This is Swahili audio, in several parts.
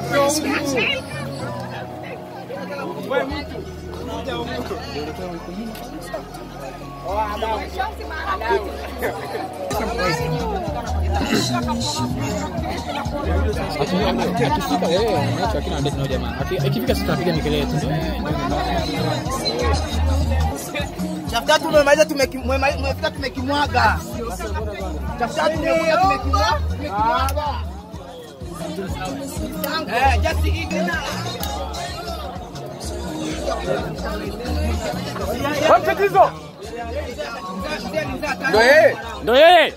Akifika tutapiga mikele yetu. Tafuta tumemaliza tumefika tumekimwaga. Tafuta tumekimwaga. Just igina. Kompetizo. Ndoye. Ndoye.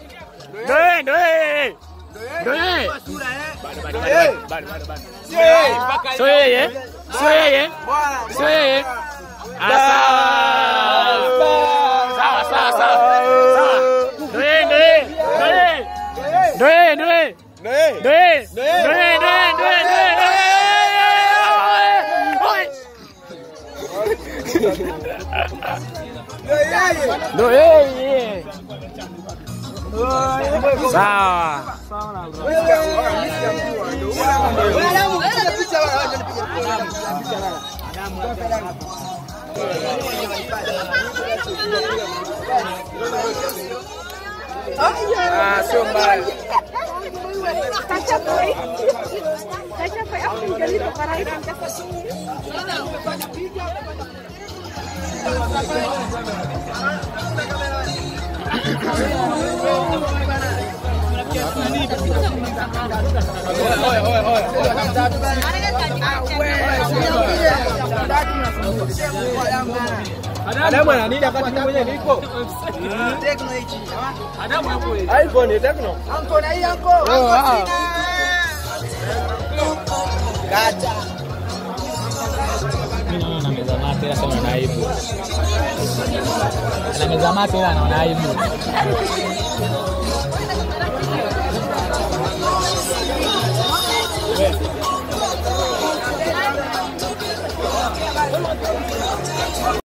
Sio mbaya. Adamu ana nini wakati mwenyewe niko? Tekno hichi. Adamu hapo. iPhone Tekno. Anko na hii anko. Gacha. Mimi nameza mate ila sema naibu. Nameza mate ila naona aibu.